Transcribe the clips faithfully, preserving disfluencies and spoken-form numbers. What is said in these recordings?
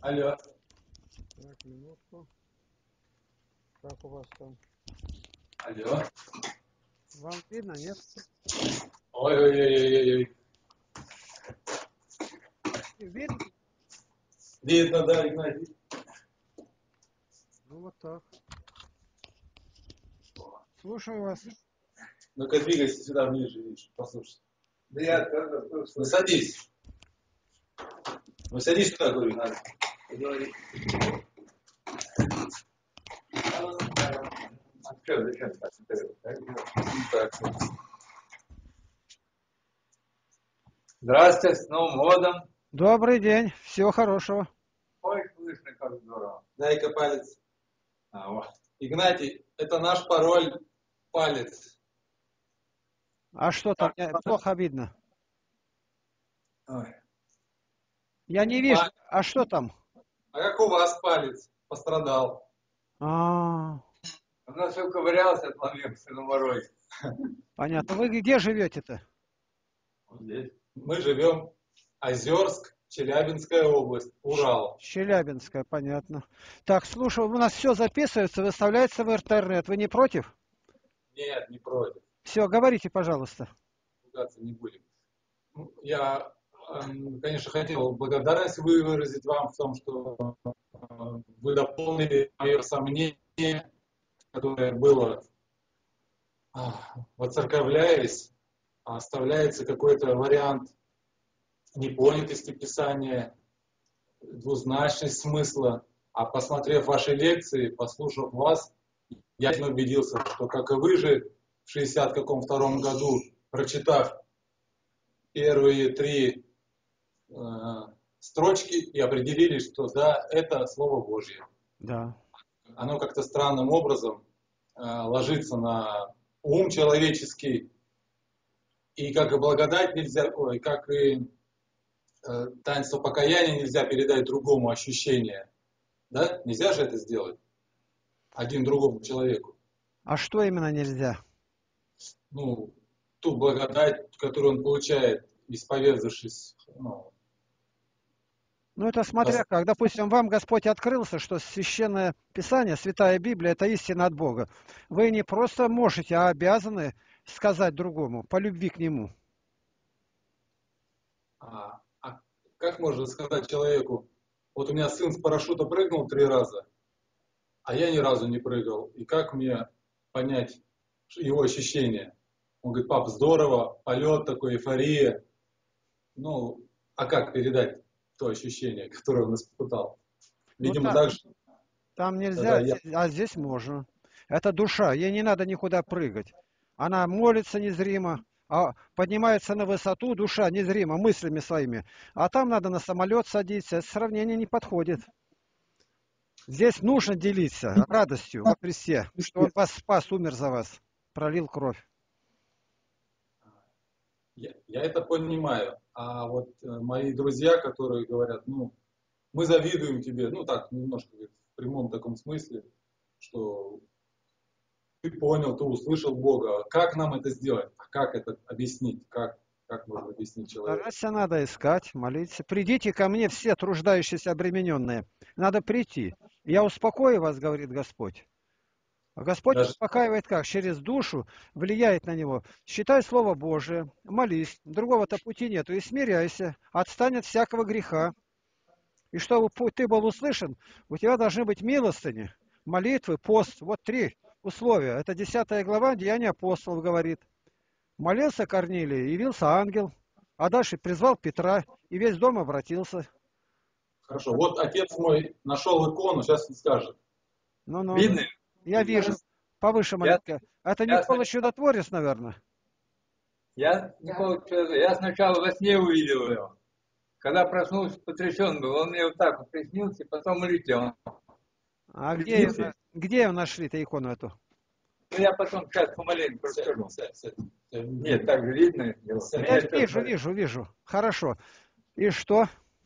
Алло. Так, минутку. Как у вас там? Алло. Вам видно, нет? Ой-ой-ой-ой-ой. Видно? Видно, да, Игнатий. Ну вот так. Слушаю вас. Ну-ка двигайся сюда ближе, видишь, послушай. Да я тоже. Ну садись. Ну садись сюда, говорю, надо. Говори. А что, зачем так? Так. Здравствуйте, с Новым годом. Добрый день. Всего хорошего. Ой, слышно, как здорово. Дай-ка палец. А, вот. Игнатий, это наш пароль палец. А что там? Мне плохо видно. Ой. Я не вижу. А что там? А как у вас палец пострадал? А, У нас все ковырялся, отломился на морозе. понятно. Вы где живете-то? Вот здесь. Мы живем Озерск, Челябинская область, Урал. Челябинская, понятно. Так, слушай, у нас все записывается, выставляется в интернет. Вы не против? Нет, не против. Все, говорите, пожалуйста. Ругаться не будем. Ну, я, эм, конечно, хотел благодарность выразить вам в том, что э, вы дополнили мое сомнение, которое было, а, воцерковляясь, а оставляется какой-то вариант непонятости Писания, двузначность смысла. А посмотрев ваши лекции, послушав вас, я убедился, что, как и вы же, в шестьдесят каком втором году, прочитав первые три э, строчки, и определились, что да, это Слово Божье. Да. Оно как-то странным образом э, ложится на ум человеческий, и как и благодать нельзя, ой, как и э, таинство покаяния нельзя передать другому ощущение. Да? Нельзя же это сделать один другому человеку. А что именно нельзя? Ну, ту благодать, которую он получает, исповедавшись. Ну, Ну, это смотря как. Допустим, вам Господь открылся, что Священное Писание, Святая Библия, это истина от Бога. Вы не просто можете, а обязаны сказать другому по любви к Нему. а, а как можно сказать человеку, вот у меня сын с парашюта прыгнул три раза, а я ни разу не прыгал. И как мне понять его ощущения? Он говорит: пап, здорово, полет такой, эйфория. Ну, а как передать то ощущение, которое он испытал? Ну, Видимо, та- так же. там Тогда нельзя, я... а здесь можно. Это душа, ей не надо никуда прыгать. Она молится незримо, а поднимается на высоту, душа незримо, мыслями своими. А там надо на самолет садиться, это сравнение не подходит. Здесь нужно делиться радостью во Христе, что Он вас спас, умер за вас, пролил кровь. Я, я это понимаю. А вот э, мои друзья, которые говорят, ну, мы завидуем тебе, ну так, немножко говорит, в прямом таком смысле, что ты понял, ты услышал Бога. Как нам это сделать? Как это объяснить? Как, как можно объяснить человеку? Стараться надо искать, молиться. Придите ко мне все труждающиеся, обремененные. Надо прийти. Я успокою вас, говорит Господь. А Господь Даже, успокаивает как? Через душу влияет на него. Считай Слово Божие, молись. Другого-то пути нету. И смиряйся. Отстань от всякого греха. И чтобы ты был услышан, у тебя должны быть милостыни, молитвы, пост. Вот три условия. Это десятая глава Деяния апостолов говорит. Молился Корнилий, явился ангел. А дальше призвал Петра, и весь дом обратился. хорошо, вот отец мой нашел икону, сейчас он скажет. Ну-ну. Видно? Я вижу. Повыше Я, маленько. Это я, Никола Чудотворец, наверное. я, я сначала во сне увидел его. Когда проснулся, потрясен был. Он мне вот так вот приснился, и потом улетел. А где, ее- где ее нашли-то икону эту? Ну, я потом сейчас помаленьку расскажу. Нет, так же видно его. Я вижу, вижу, вижу. Хорошо. И что?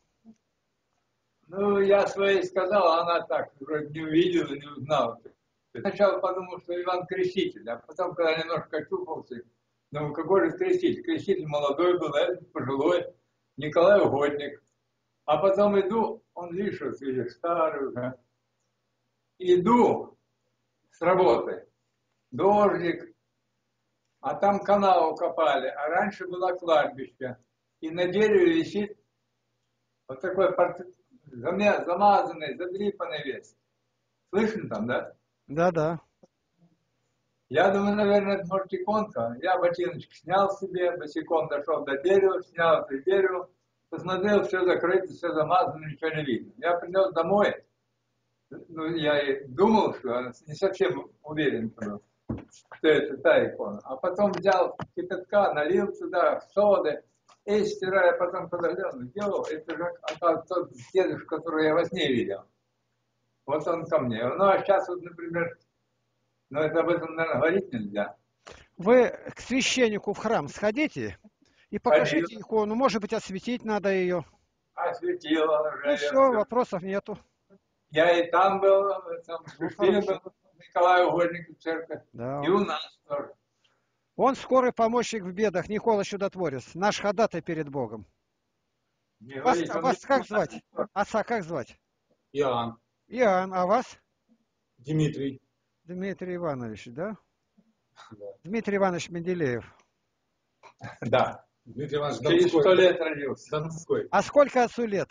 Ну, я своей сказал, а она так, вроде не увидела, не узнала. Сначала подумал, что Иван Креститель, а потом, когда немножко очухался, думаю, какой же Креститель? Креститель молодой был, а этот пожилой, Николай Угодник. А потом иду, он, видишь, вот видишь, старый уже. Иду с работы, дождик, а там канал копали, а раньше было кладбище. И на дереве висит вот такой портрет, замазанный, задрипанный весь. Слышно там, да? Да, да. Я думаю, наверное, это может иконка. Я ботиночки снял себе, босиком дошел до дерева, снял это дерево, посмотрел, все закрыто, все замазано, ничего не видно. Я принес домой. Ну, я и думал, что не совсем уверен был, что это та икона. А потом взял кипятка, налил туда соды, и стирая, потом подождал, делал, это же, оказывается, тот дедушка, который я во сне видел. Вот он ко мне. Ну, а сейчас вот, например, ну, это об этом, наверное, говорить нельзя. Вы к священнику в храм сходите и покажите Ходил. икону. Может быть, осветить надо ее. Осветила уже. Ну все, вопросов нету. Я и там был, там в Ну, Шишкине хорошо. был, Николай Угодник в церкви. Да. И у нас тоже. Он скорый помощник в бедах, Никола Чудотворец, наш ходатай перед Богом. Не Вас, говорите, а он вас не- как звать? Отца как звать? Иоанн, Иоанн, а вас? Дмитрий. Дмитрий Иванович, да? Да. Дмитрий Иванович Менделеев. Да. Дмитрий Иванович Через сто Донской. лет родился. Донской. А сколько отцу лет?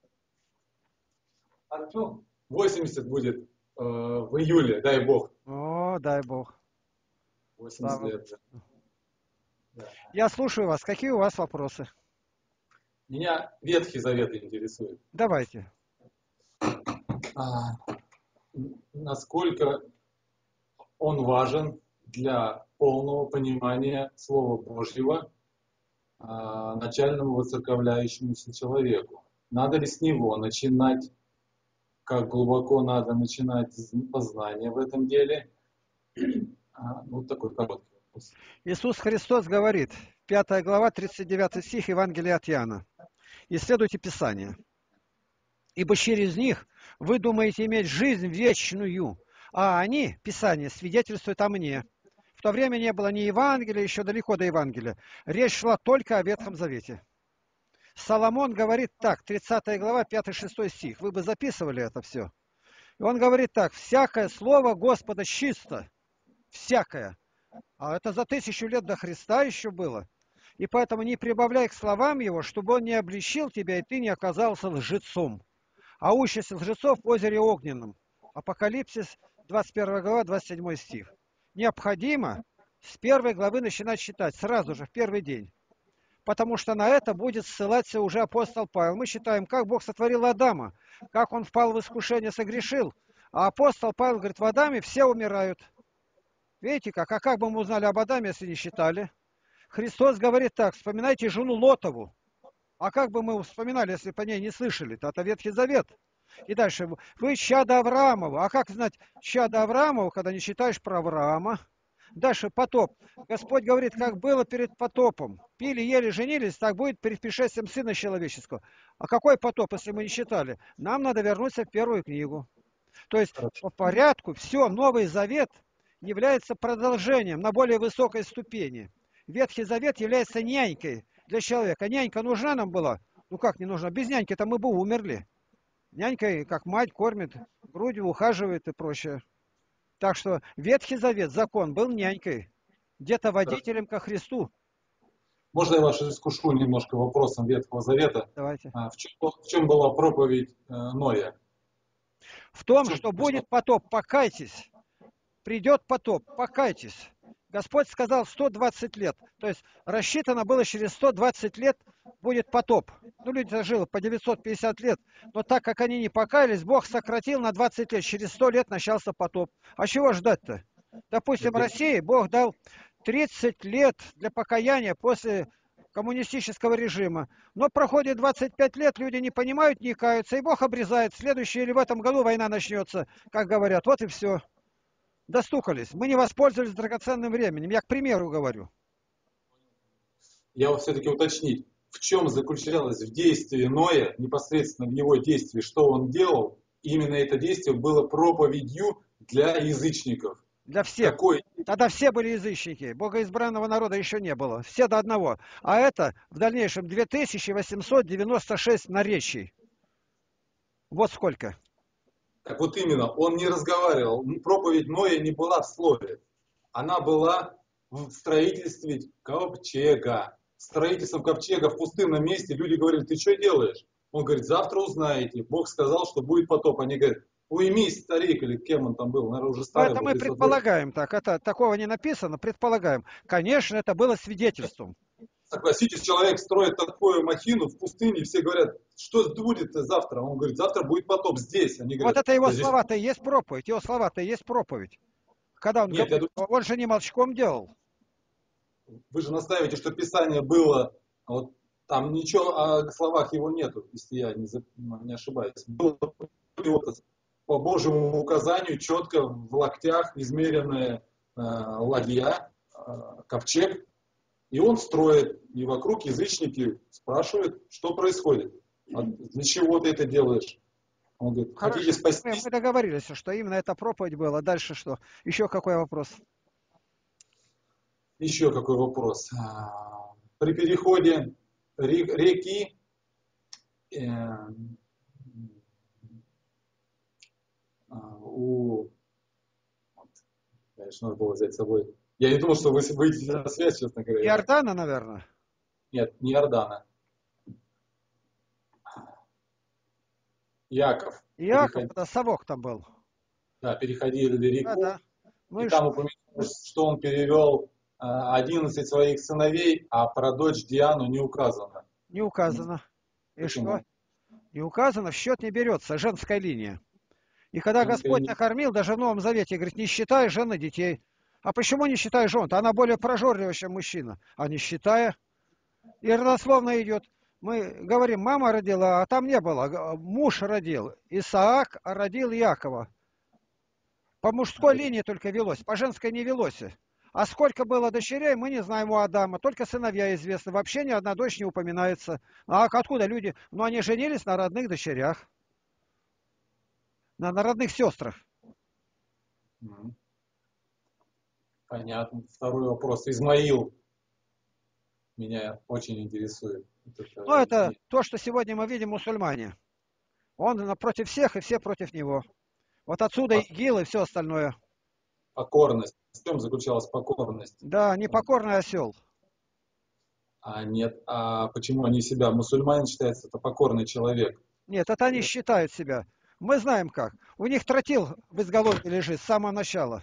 Отцу? восемьдесят будет э, в июле, дай бог. О, дай Бог. восемьдесят Слава. лет. Да. Я слушаю вас. Какие у вас вопросы? Меня Ветхий Завет интересует. Давайте. А, насколько он важен для полного понимания Слова Божьего а, начальному воцерковляющемуся человеку? Надо ли с него начинать? Как глубоко надо начинать познание в этом деле? А, вот такой короткий вопрос. Иисус Христос говорит, пятая глава, тридцать девятый стих Евангелия от Иоанна. Исследуйте Писание. Ибо через них вы думаете иметь жизнь вечную, а они, Писание, свидетельствуют о мне. В то время не было ни Евангелия, еще далеко до Евангелия. Речь шла только о Ветхом Завете. Соломон говорит так, тридцатая глава, пятый-шестой стих. Вы бы записывали это все. И он говорит так, всякое слово Господа чисто. Всякое. А это за тысячу лет до Христа еще было. И поэтому не прибавляй к словам его, чтобы он не обличил тебя, и ты не оказался лжецом. А участь лжецов в озере Огненном. Апокалипсис, двадцать первая глава, двадцать седьмой стих. Необходимо с первой главы начинать читать, сразу же, в первый день. Потому что на это будет ссылаться уже апостол Павел. Мы считаем, как Бог сотворил Адама, как он впал в искушение, согрешил. А апостол Павел говорит, в Адаме все умирают. Видите как? А как бы мы узнали об Адаме, если не считали? Христос говорит так, вспоминайте жену Лотову. А как бы мы вспоминали, если по ней не слышали? -то? Это Ветхий Завет. И дальше. Вы чадо Авраамова. А как знать чадо Авраамова, когда не читаешь про Авраама? Дальше потоп. Господь говорит, как было перед потопом. Пили, ели, женились, так будет перед пришествием Сына Человеческого. А какой потоп, если мы не читали? Нам надо вернуться в первую книгу. То есть по порядку все, Новый Завет является продолжением на более высокой ступени. Ветхий Завет является нянькой для человека. Нянька нужна нам была? Ну как не нужна? Без няньки-то мы бы умерли. Нянька, как мать, кормит, грудью ухаживает и прочее. Так что Ветхий Завет, закон, был нянькой. Где-то водителем ко Христу. Можно я вас искушу немножко вопросом Ветхого Завета? Давайте. А, в, чем, в чем была проповедь э, Ноя? В том, В чем что пришла? будет потоп, покайтесь. Придет потоп, покайтесь. Господь сказал сто двадцать лет. То есть рассчитано было через сто двадцать лет будет потоп. Ну, люди жили по девятьсот пятьдесят лет. Но так как они не покаялись, Бог сократил на двадцать лет. Через сто лет начался потоп. А чего ждать-то? Допустим, России Бог дал тридцать лет для покаяния после коммунистического режима. Но проходит двадцать пять лет, люди не понимают, не каются, и Бог обрезает. В следующее или в этом году война начнется, как говорят. Вот и все. Достукались. Мы не воспользовались драгоценным временем. Я к примеру говорю. Я вот все-таки уточнить, в чем заключалось в действии Ноя, непосредственно в его действии, что он делал, именно это действие было проповедью для язычников. Для всех. Какой? Тогда все были язычники. Богоизбранного народа еще не было. Все до одного. А это в дальнейшем две тысячи восемьсот девяносто шесть наречий. Вот сколько. Так вот именно, он не разговаривал. Проповедь Ноя не была в слове. Она была в строительстве ковчега. Строительством ковчега в пустынном месте люди говорили: ты что делаешь? Он говорит: завтра узнаете. Бог сказал, что будет потоп. Они говорят: уймись, старик, или кем он там был, наверное, уже Но старый это был, мы без сознания. предполагаем так. Это такого не написано, предполагаем. Конечно, это было свидетельством. Согласитесь, человек строит такую махину в пустыне, и все говорят: что будет завтра? Он говорит: завтра будет потоп здесь. Они Вот говорят: это его да здесь... слова-то и есть проповедь. Его слова-то и есть проповедь. Когда он Нет, я говорит, думаю, он же не молчком делал. вы же настаиваете, что Писание было, вот там ничего о словах его нету, если я не, за- не ошибаюсь. Было вот по Божьему указанию четко в локтях измеренная э, ладья, э, ковчег, и он строит, и вокруг язычники спрашивают, что происходит, а для чего ты это делаешь? Он говорит: хотите Хорошо. Мы, спастись? мы договорились, что именно эта проповедь была. Дальше что? Еще какой вопрос? Еще какой вопрос. А, При переходе ре- реки э, а, у... вот, конечно, надо было взять с собой. Я не думал, что вы выйдете на связь, честно говоря. Я так... Иордана, наверное. Нет, не Иордана. Яков. Иаков, Переход... это совок там был. Да, переходили Да, реку, да. Ну и и там что? упоминалось, что он перевел а, одиннадцать своих сыновей, а про дочь Диану не указано. Не указано. И что? Почему? Не указано, в счет не берется. Женская линия. И когда Женская Господь линия. накормил, даже в Новом Завете, говорит, не считай жены детей. А почему не считай жен? Она более прожорливая, чем мужчина. А не считая, и родословно идет. Мы говорим, мама родила, а там не было. Муж родил. Исаак родил Якова. По мужской линии только велось, по женской не велось. А сколько было дочерей, мы не знаем у Адама, только сыновья известны. Вообще ни одна дочь не упоминается. А откуда люди? Ну, они женились на родных дочерях, на, на родных сестрах. Мгм. Понятно. Второй вопрос. Измаил меня очень интересует. Это, Ну, это не- то, что сегодня мы видим мусульмане. Он против всех, и все против него. Вот отсюда по- ИГИЛ и все остальное. покорность. В чем заключалась покорность? Да, непокорный осел. А нет, а почему они себя, мусульмане считаются, это покорный человек? Нет, это они считают себя. Мы знаем как. У них тротил в изголовье лежит с самого начала.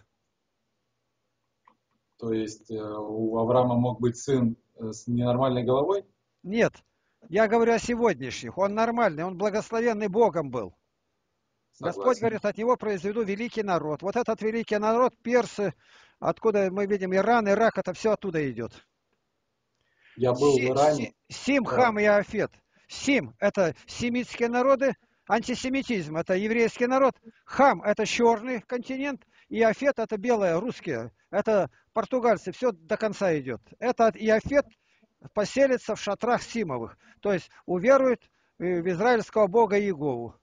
То есть э, у Авраама мог быть сын э, с ненормальной головой? Нет, я говорю о сегодняшних. Он нормальный, он благословенный Богом был. Господь Согласен. говорит, от него произведу великий народ. Вот этот великий народ, персы, откуда мы видим Иран, Ирак, это все оттуда идет. Я был в Си- Иране. Си- Сим, Да. Хам и Афет. Сим– это семитские народы, антисемитизм– это еврейский народ, Хам– это черный континент, и Афет– это белые, русские. Это португальцы, все до конца идет. Это и Афет поселится в шатрах Симовых, то есть уверует э, в израильского бога Иегову.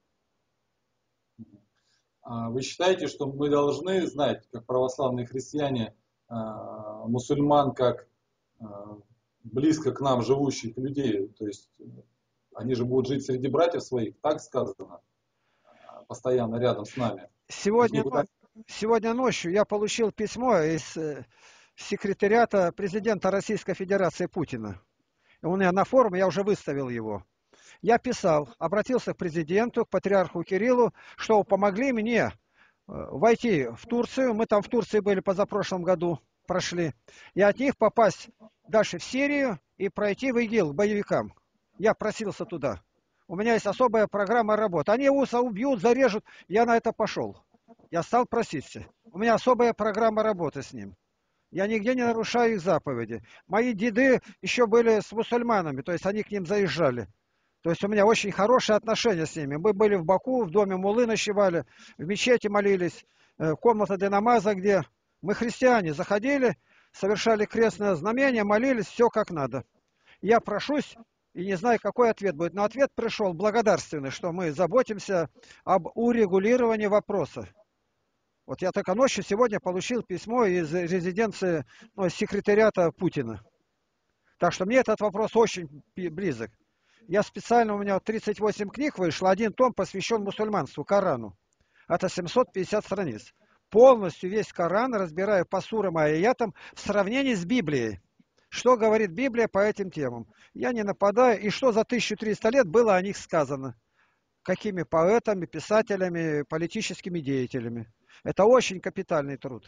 А вы считаете, что мы должны знать, как православные христиане, а, мусульман, как а, близко к нам живущих людей? То есть э, они же будут жить среди братьев своих, так сказано, а, постоянно рядом с нами. Они же Сегодня, никуда... но- сегодня ночью я получил письмо из э, секретариата президента Российской Федерации Путина. У меня на форуме, я уже выставил его. Я писал, обратился к президенту, к патриарху Кириллу, что помогли мне э, войти в Турцию. Мы там в Турции были позапрошлом году, прошли. И от них попасть дальше в Сирию и пройти в ИГИЛ, к боевикам. Я просился туда. У меня есть особая программа работы. Они уса убьют, зарежут. Я на это пошел. Я стал проситься. У меня особая программа работы с ним. Я нигде не нарушаю их заповеди. Мои деды еще были с мусульманами, то есть они к ним заезжали. То есть у меня очень хорошие отношения с ними. Мы были в Баку, в доме Мулы ночевали, в мечети молились, э, комната для намаза, где мы христиане заходили, совершали крестное знамение, молились, все как надо. Я прошусь и не знаю, какой ответ будет. Но ответ пришел благодарственный, что мы заботимся об урегулировании вопроса. Вот я только ночью сегодня получил письмо из резиденции, ну, секретариата Путина. Так что мне этот вопрос очень близок. Я специально, у меня тридцать восемь книг вышло, один том посвящен мусульманству, Корану. Это семьсот пятьдесят страниц. Полностью весь Коран разбираю по сурам и аятам в сравнении с Библией. Что говорит Библия по этим темам? Я не нападаю. И что за тысячу триста лет было о них сказано? Какими поэтами, писателями, политическими деятелями. Это очень капитальный труд.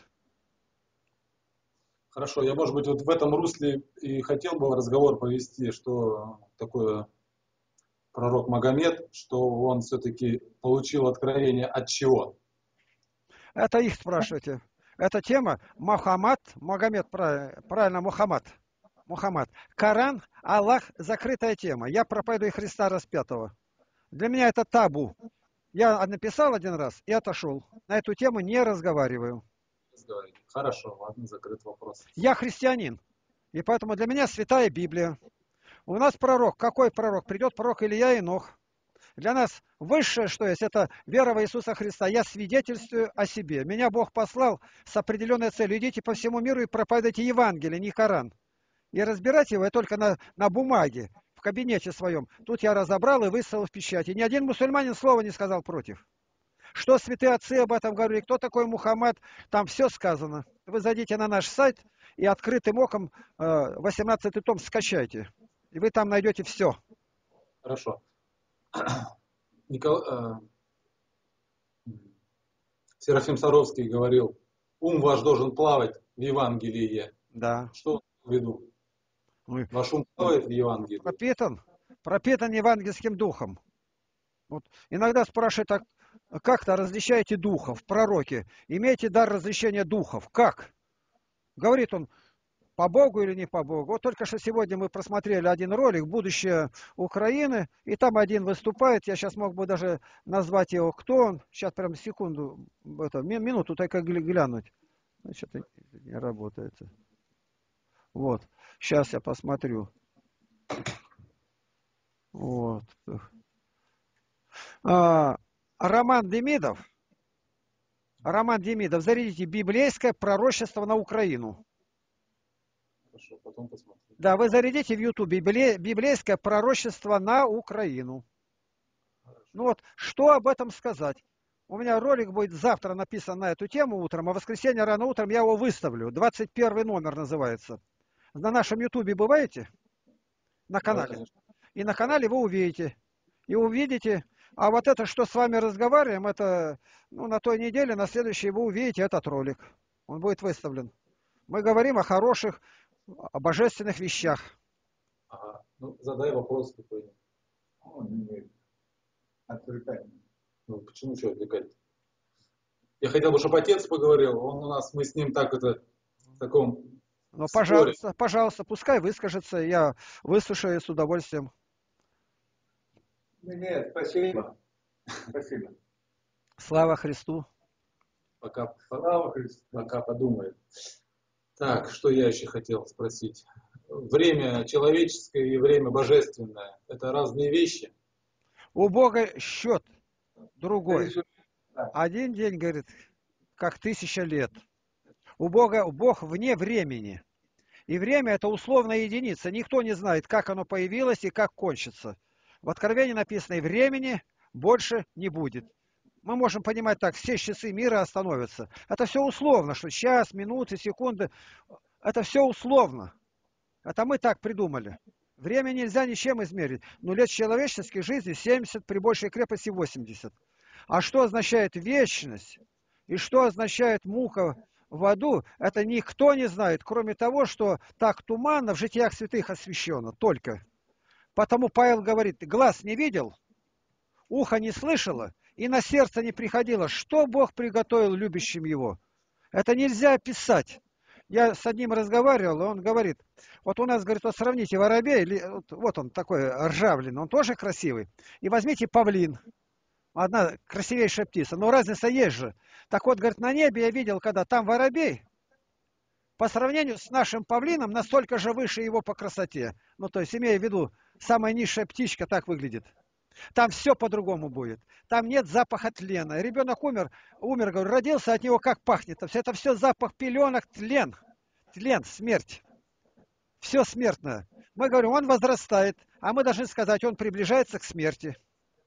Хорошо, я, может быть, вот в этом русле и хотел бы разговор повести, что такое пророк Магомед, что он все-таки получил откровение от чего? Это их спрашивайте. Эта тема Мухаммад, Магомед, правильно, Мухаммад. Мухаммад. Коран, Аллах, закрытая тема. Я проповедую Христа распятого. Для меня это табу. Я написал один раз и отошел. На эту тему не разговариваю. Хорошо, ладно, закрыт вопрос. Я христианин. И поэтому для меня святая Библия. У нас пророк. Какой пророк? Придет пророк Илья и Нох. Для нас высшее, что есть, это вера в Иисуса Христа. Я свидетельствую о себе. Меня Бог послал с определенной целью. Идите по всему миру и проповедуйте Евангелие, не Коран. И разбирать его я только на, на бумаге, в кабинете своем. Тут я разобрал и выставил в печати. Ни один мусульманин слова не сказал против. Что святые отцы об этом говорили, кто такой Мухаммад, там все сказано. Вы зайдите на наш сайт и открытым оком восемнадцатый том скачайте. И вы там найдете все. Хорошо. Никол... Серафим Саровский говорил, ум ваш должен плавать в Евангелии. Да. Что в виду? Ой. Ваш ум плавает в Евангелии? Пропитан, пропитан евангельским духом. Вот. Иногда спрашивают, а как-то различаете духов, пророки? Имеете дар различения духов? Как? Говорит он, по Богу или не по Богу. Вот только что сегодня мы просмотрели один ролик «Будущее Украины», и там один выступает, я сейчас мог бы даже назвать его, кто он. Сейчас прям секунду, это, минуту только глянуть. Что-то не работает. Вот, сейчас я посмотрю. Вот. А, Роман Демидов. Роман Демидов, зарядите библейское пророчество на Украину. Хорошо, потом посмотрим. Да, вы зарядите в Ютубе библейское пророчество на Украину. Хорошо. Ну вот, что об этом сказать? У меня ролик будет завтра написан на эту тему утром, а в воскресенье рано утром я его выставлю. двадцать первый номер называется. На нашем Ютубе бываете? На канале. Да, и на канале вы увидите. И увидите. А вот это, что с вами разговариваем, это ну, на той неделе, на следующей вы увидите этот ролик. Он будет выставлен. Мы говорим о хороших, о божественных вещах. Ага. Ну, задай вопрос какой-нибудь. Отвлекать. Ну, почему что отвлекать? Я хотел бы, чтобы отец поговорил. Он у нас, мы с ним так это, в таком Ну, пожалуйста, споре. пожалуйста, пускай выскажется. Я выслушаю с удовольствием. Нет, спасибо. Спасибо. Слава Христу. Пока, Слава Христу. Пока подумает. Так, что я еще хотел спросить? Время человеческое и время божественное – это разные вещи? У Бога счет другой. Один день, говорит, как тысяча лет. У Бога Бог вне времени. И время – это условная единица. Никто не знает, как оно появилось и как кончится. В Откровении написано, и времени больше не будет. Мы можем понимать так, все часы мира остановятся. Это все условно, что час, минуты, секунды. Это все условно. Это мы так придумали. Время нельзя ничем измерить. Но лет человеческой жизни семьдесят, при большей крепости восемьдесят. А что означает вечность? И что означает мука в аду? Это никто не знает, кроме того, что так туманно в житиях святых освящено. Только. Потому Павел говорит, глаз не видел, ухо не слышало, и на сердце не приходило, что Бог приготовил любящим его. Это нельзя описать. Я с одним разговаривал, и он говорит, вот у нас, говорит, вот сравните воробей, вот он такой ржавленный, он тоже красивый, и возьмите павлин, одна красивейшая птица, но разница есть же. Так вот, говорит, на небе я видел, когда там воробей, по сравнению с нашим павлином, настолько же выше его по красоте. Ну, то есть, имея в виду, самая низшая птичка так выглядит. Там все по-другому будет. Там нет запаха тлена. Ребенок умер, умер, говорю, родился, от него как пахнет. Это все запах пеленок, тлен. Тлен, смерть. Все смертное. Мы говорим, он возрастает, а мы должны сказать, он приближается к смерти.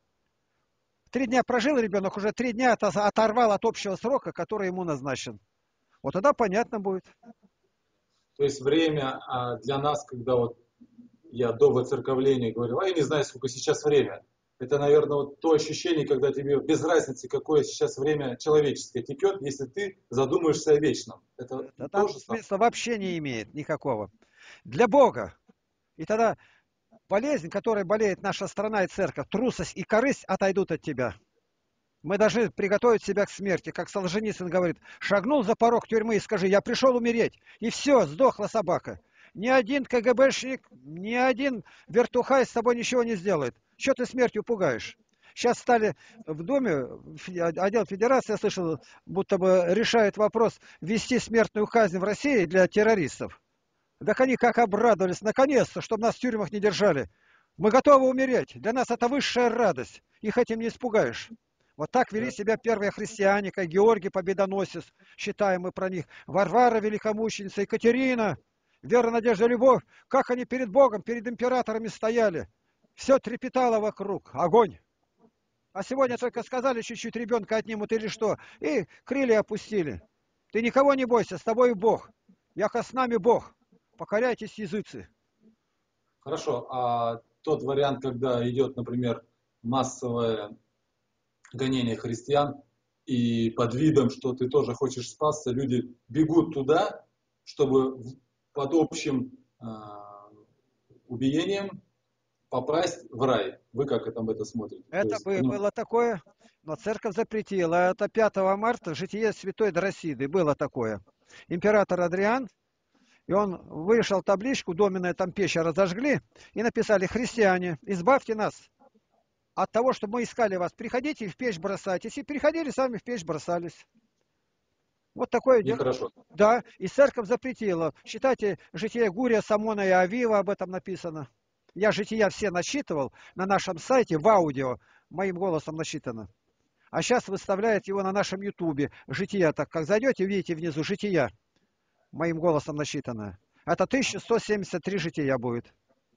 Три дня прожил ребенок, уже три дня оторвал от общего срока, который ему назначен. Вот тогда понятно будет. То есть время а, для нас, когда вот я до воцерковления говорил, а я не знаю, сколько сейчас время. Это, наверное, вот то ощущение, когда тебе без разницы, какое сейчас время человеческое текет, если ты задумаешься о вечном. Это Да там тоже самое. смысла вообще не имеет никакого. Для Бога. И тогда болезнь, которой болеет наша страна и церковь, трусость и корысть отойдут от тебя. Мы должны приготовить себя к смерти. Как Солженицын говорит, шагнул за порог тюрьмы и скажи, я пришел умереть. И все, сдохла собака. Ни один КГБшник, ни один вертухай с тобой ничего не сделает. Что ты смертью пугаешь? Сейчас стали в Думе, отдел Федерации, я слышал, будто бы решает вопрос ввести смертную казнь в России для террористов. Так они как обрадовались, наконец-то, чтобы нас в тюрьмах не держали. Мы готовы умереть. Для нас это высшая радость. Их этим не испугаешь. Вот так вели себя первые христиане, как Георгий Победоносец, считаем мы про них, Варвара Великомученица, Екатерина, вера, надежда, любовь. Как они перед Богом, перед императорами стояли. Все трепетало вокруг. Огонь. А сегодня только сказали, чуть-чуть ребенка отнимут или что, и крылья опустили. Ты никого не бойся, с тобой Бог. Яко с нами Бог. Покоряйтесь, языцы. Хорошо, а тот вариант, когда идет, например, массовое гонение христиан, и под видом, что ты тоже хочешь спасться, люди бегут туда, чтобы под общим э, убиением попасть в рай. Вы как это, об это смотрите? Это есть, бы, ну, было такое, но церковь запретила. Это пятого марта, житие святой Дросиды, было такое. Император Адриан, и он вышел табличку, доменная там пещера разожгли, и написали: христиане, избавьте нас от того, чтобы мы искали вас. Приходите и в печь бросайтесь. И приходили, сами в печь бросались. Вот такое дело. нехорошо. Да, и церковь запретила. Считайте, житие Гурия, Самона и Авива, об этом написано. Я жития все насчитывал на нашем сайте, в аудио, моим голосом насчитано. А сейчас выставляет его на нашем ютубе. Жития, так как зайдете, видите внизу жития, моим голосом насчитано. Это тысяча сто семьдесят три жития будет.